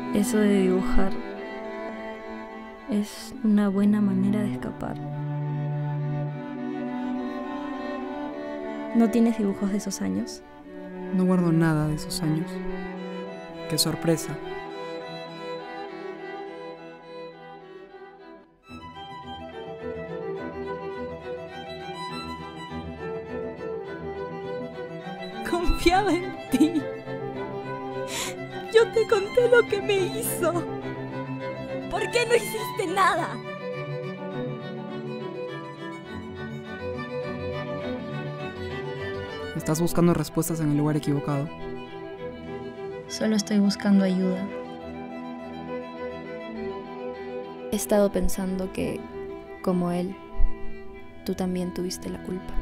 Eso de dibujar es una buena manera de escapar. ¿No tienes dibujos de esos años? No guardo nada de esos años. ¡Qué sorpresa! Confiaba en ti. Yo te conté lo que me hizo. ¿Por qué no hiciste nada? Estás buscando respuestas en el lugar equivocado. Solo estoy buscando ayuda. He estado pensando que, como él, tú también tuviste la culpa.